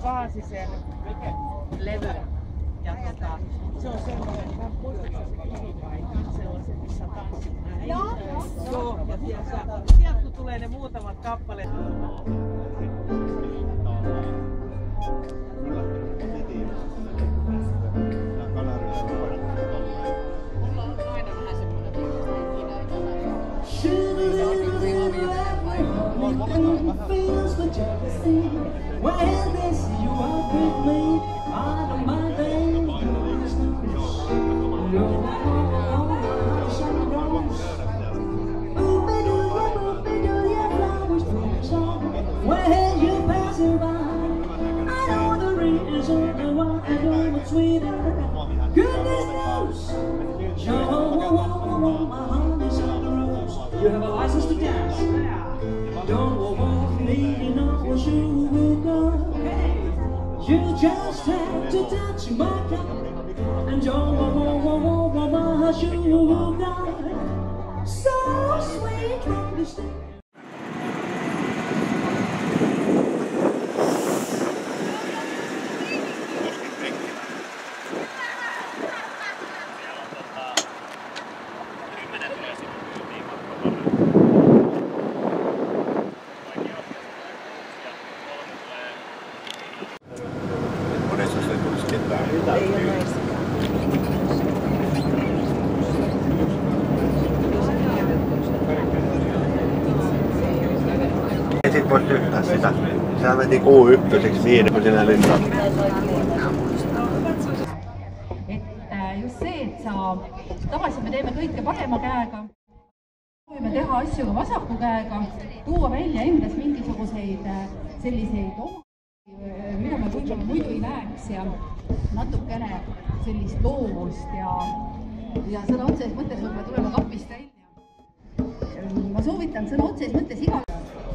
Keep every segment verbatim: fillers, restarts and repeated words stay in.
kaasi sen levyn. Ja tota, se on semmoinen, että muistuttaa se kivipaikka, se on se, missä tanssit. Joo, joo. Ja sieltä, sieltä kun tulee ne muutamat kappaleet. You have a license to dance. Don't walk me, you know what you will go. Hey, you just have to touch my cup, and don't walk you will go. So sweet from the state. Sit voit yhtää sitä. Sehän meni kuu ykköseksi niin, kun sinä linnaan. Et just see, et sa, tavaliselt me teeme kõike parema käega. Võime teha asju ka vasaku käega, tuua välja endas mingisuguseid selliseid oma, mida me võib-olla muidu ei näeks ja natukene sellist loovust ja, ja sõna otseses mõttes võib-olla tulema kapist välja. Ma soovitan sõna otseses mõttes iga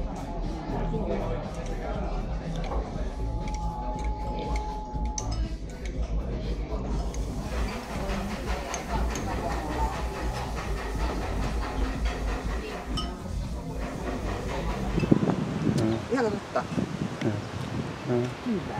ihan totta. Hyvä.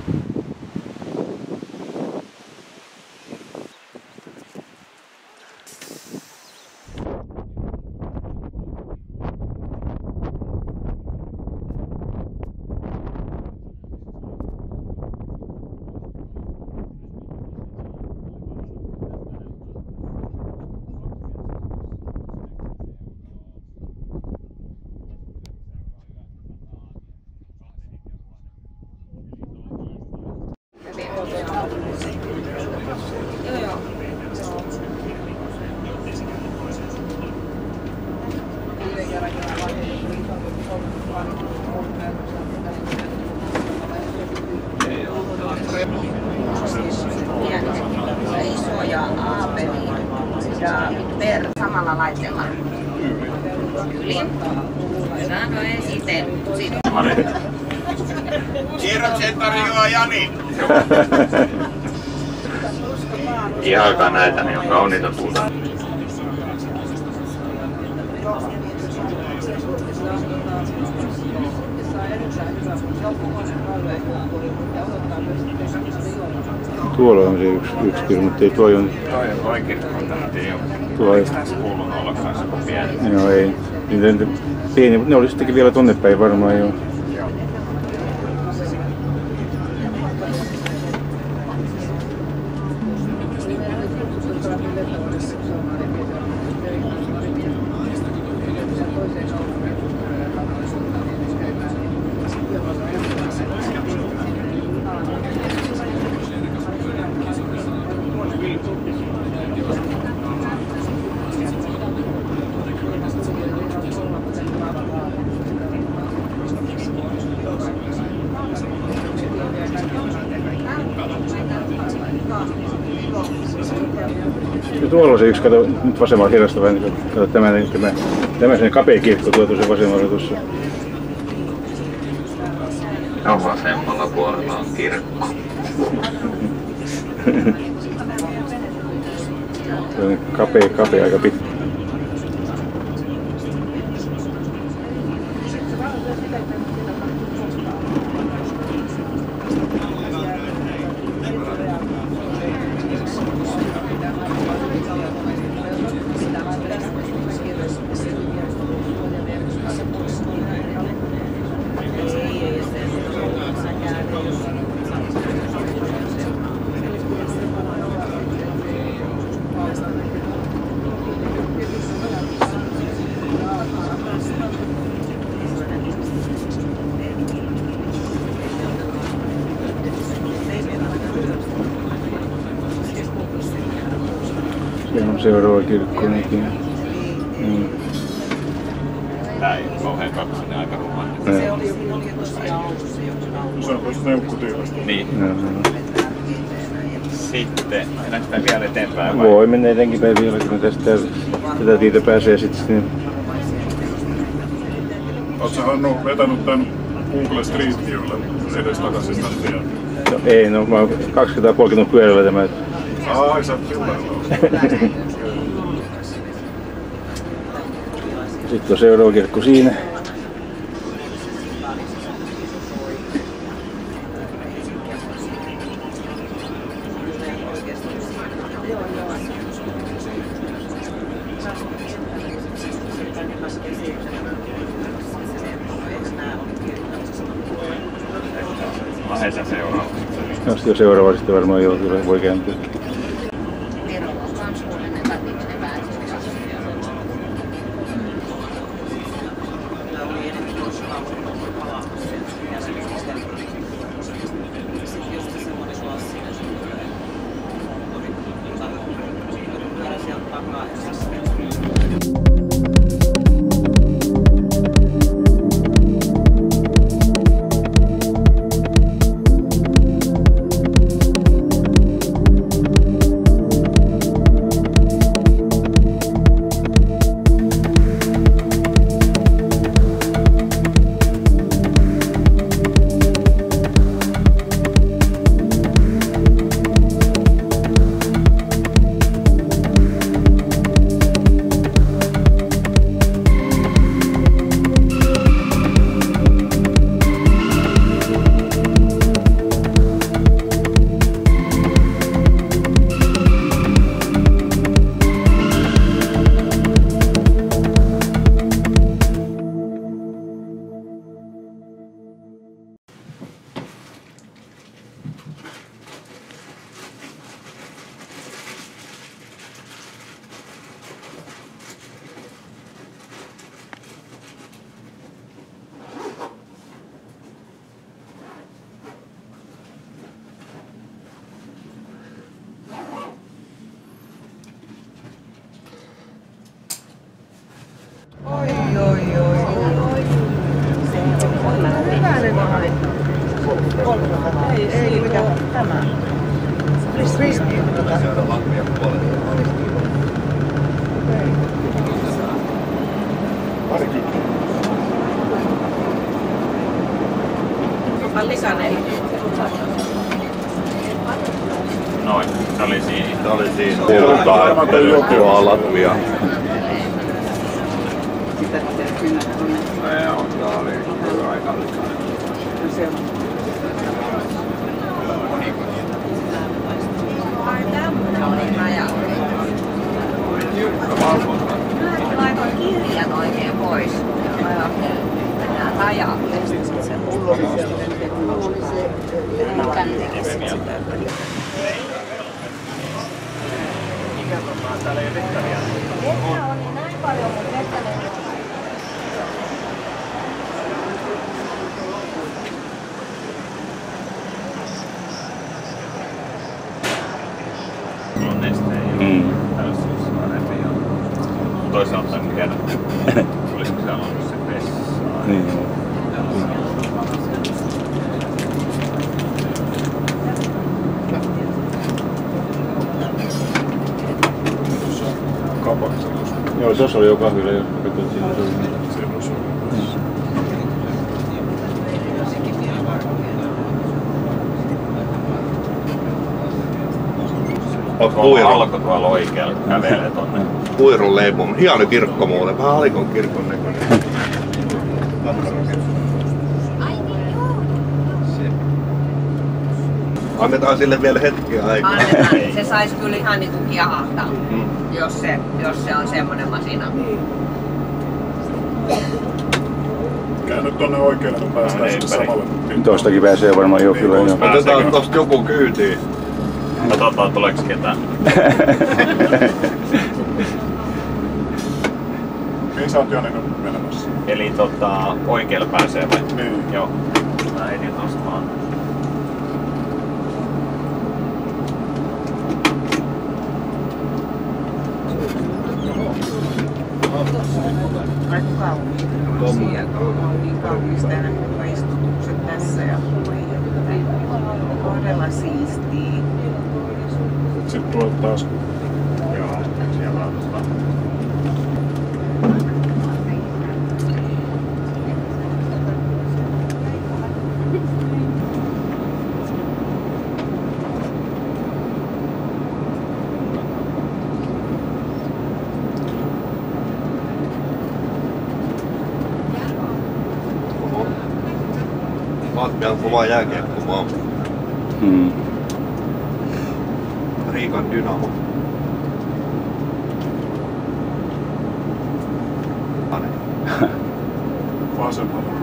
Isoja aapelia ja per samalla laitteella yli. Saanko esitellyt siitä? Siirroksen tarjoaa Jani. Ihailkaa näitä, niin on kauniita puuta. Tuolla on se yksi, yksi kirja, mutta ei tuo on... Tuo on tuo kirkkonta, mutta ei ole. Tuo ei... Kuulunut ollakaan se pieni. Joo, ei. Pieni, ne oli sittenkin vielä tonne päin varmaan jo. Ja tuolla on se yksi, kato nyt vasemmalla hirrasta vähän, kato tämä, tämä, tämä sen kapea kirkko tuotu se vasemmalla tuossa. Ja vasemmalla puolella on kirkko. Se on kapea, kapea aika pitkä. seuraava kirkko ikinä. Mm. Tää ei ole kauhean kaksinen, aika rumaan. Se oli, oli tosiaan Oulussa joku. Se on tuosta neukkutiilasta. Niin. No, no. Sitten, mennäänkö sitä vielä eteenpäin vai? Voi mennä etenkin päin vielä, kun tästä tätä tietä pääsee sitten. Niin. Oletko sä Hannu vetänyt tän Google Street Viewlle edes takaisin tän tien? No, ei, no mä oon kaksikymmentä polkenut pyörällä tämä. Ai, sä oot kyllä. Sitten on seuraava kirkko siinä. Lähetään seuraava. No sitten seuraava sitten varmaan joo, kyllä voi kääntyä. Ei, ei mikä tämä. Risti. Ota lisää neljä. Noin, se oli siinä. Se oli siinä. Tuo Latvia. Se on, tää oli aika likainen. Ai tämmönen oli raja. Mä laitoin kirjan oikein pois. Mä ajattelin, että mennään rajalle. Vettä oli näin paljon, mutta vettä ei ole. On nesteen ja Mm. tällaisessa parempi. Toisaalta en tiedä, olisiko siellä ollut se vessaa. Niin. Kapaksi. Joo, tuossa oli jo kahvilla, jos katsoit siinä. Siinä on se. Tuolla alko tuolla oikealla, kun kävelee tonne. Kuirun leipum. Hieno kirkko mulle. Vähän Alikon kirkon näköinen. Annetaan sille vielä hetki aikaa. Annetaan, se sais kyllä ihan niinku kiahahtaa, Mm. jos se, jos se on semmonen masina. Käänny tonne oikealle, kun päästään sinne samalle. Tuostakin pääsee varmaan jo kyllä. Jo. Otetaan tosta joku kyytiin. Katsotaan tuleeko ketään. Mihin sä oot Jani nyt menemässä? Eli tota, oikealle pääsee vai? Niin. Joo. Mä etin tosta vaan. kauniita sieltä. On niin kaunista nämä istutukset tässä ja todella siistii. Sitten tuolta taas. Joo, siellä on tota... Latvian kova jääkiekkomaa. Hmm. Riikan Dynamo. Ane. Vasemmalla.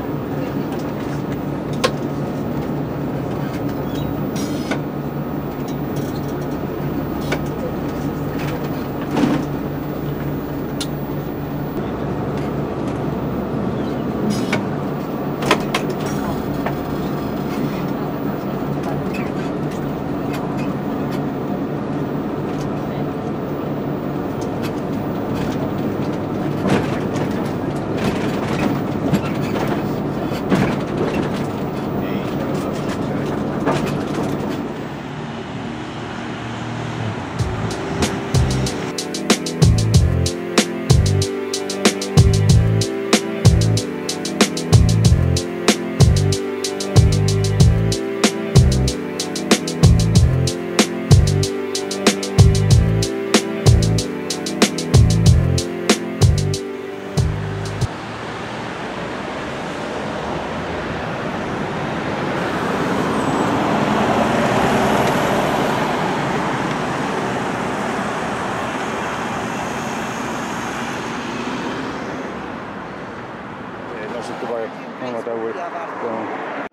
Sitten vai avata uudestaan. Joo.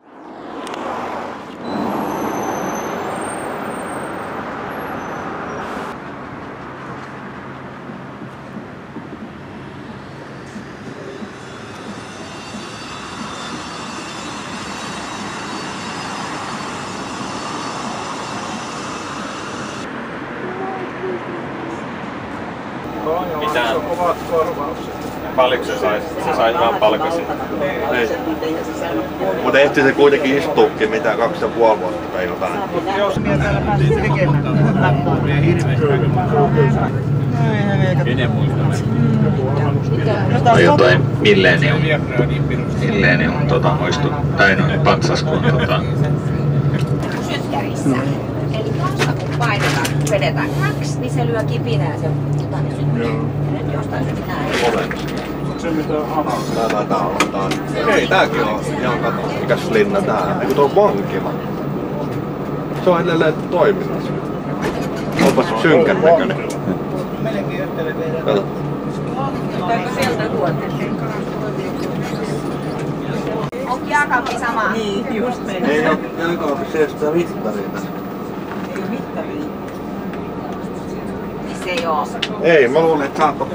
Mitä? Ovat korvaukset. Paljonko se sai? Se sai hyvän palkan siitä. Ei. Mutta ehti se kuitenkin istuukin mitä kaksi ja puoli vuotta tai jotain. Jos minä täällä pääsin tekemään läppää. En muista. No jotain Millennium. Millennium tota muistu. Tai noin patsas kun tota... Sytkärissä. Eli tuossa kun painetaan, vedetään kaksi, niin se lyö kipinää se jotain sytkärissä. Jostain syystä näin. Se mitä Hanna. Tää taitaa olla tää. Ei, tääkin on ihan kato. Mikäs linna tää? Eiku tuo on vankila. Se on edelleen toiminnassa. Onpas synkän näköinen. Kato. Tuleeko sieltä tuotteet? Onko jääkaappi sama? Niin, just meidän. Ei oo jääkaapissa edes sitä mittaria tässä. Ei oo mittaria. Niin se ei oo. Ei, mä luulen, että saat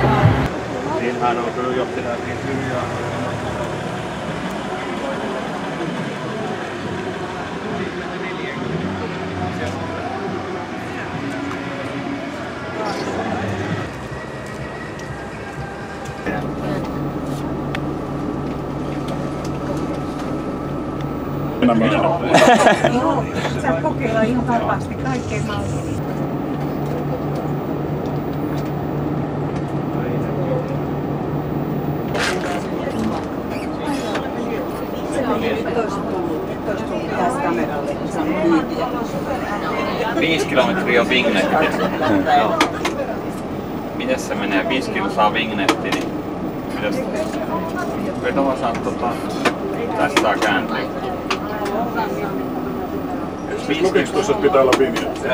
Siinähän on kyllä jo pidettiin hyviä. menemään. Joo, sä kokeilla ihan vapaasti kaikkein mallia. Viisi kilometriä on vignetti. Mites se menee? Viisi kilsaa vignetti, niin mitäs vetovasaan tota, tästä saa kääntyä? Lukiks tuossa pitää olla vignetti?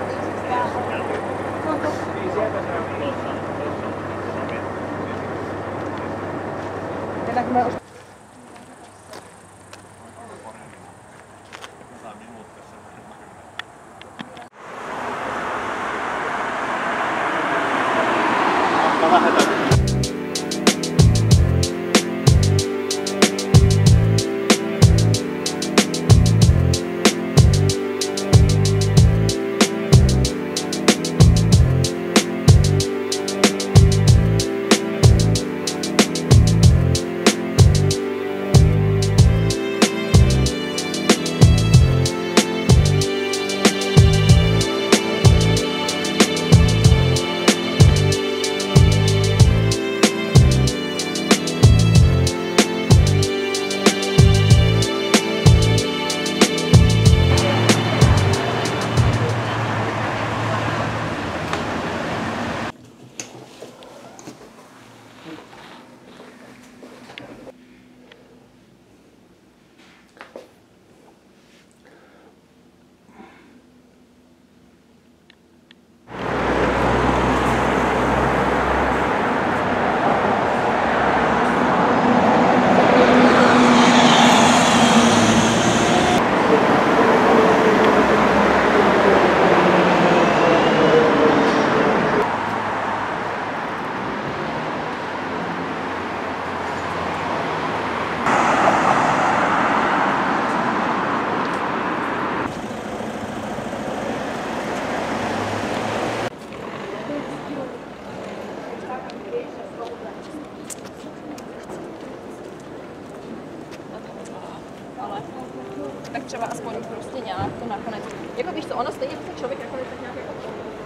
Tak třeba aspoň prostě nějak to nakonec. Jako víš co, ono stejně se člověk jako tak nějak jako...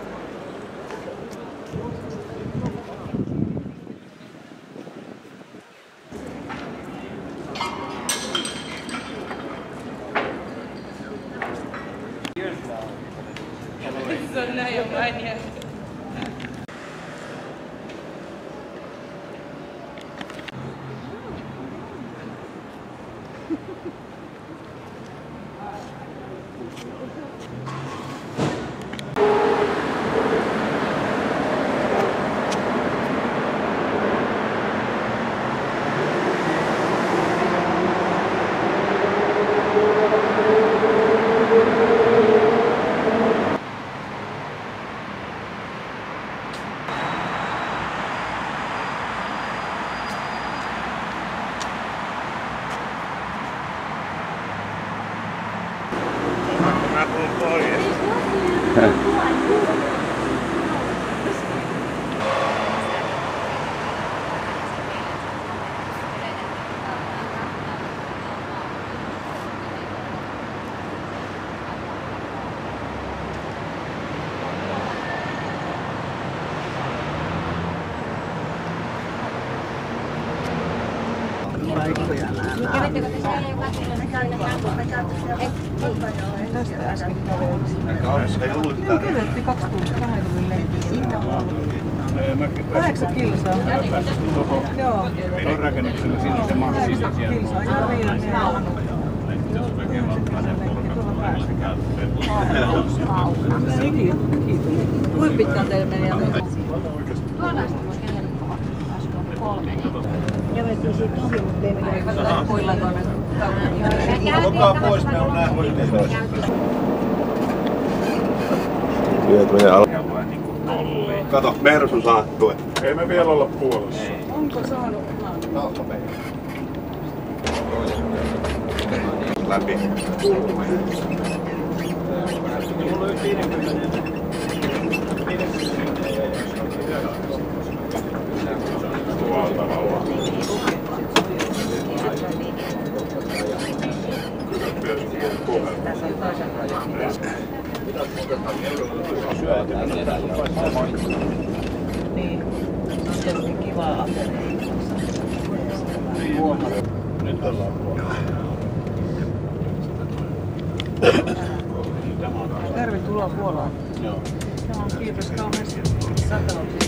So now you're fine here. Kävittekö te siellä jo tästä äsken kävelemään? Käveltiin kaksi tuntia kahden lentiin. Kahdeksan kilsaa. Joo. Tuon rakennuksella siinä se maksaa Kahdeksan kilsaa. Joo, niin on. Kuinka pitkään teillä meni? Käveltiin siitä ohi, mutta ei mene puilla tuonne kaupungin. Olkaa pois, me on näin hoidetaan. Työt menee alkaa. Kato, Mersu saattui. Ei me vielä olla puolessa. Onko saanut? Kautta meidän. Läpi. Tuolta Niin, se on tietysti kivaa ateria. Huomata. Nyt ollaan puolella. Tervetuloa Puolaan. Joo. Kiitos kauheasti. Saattanut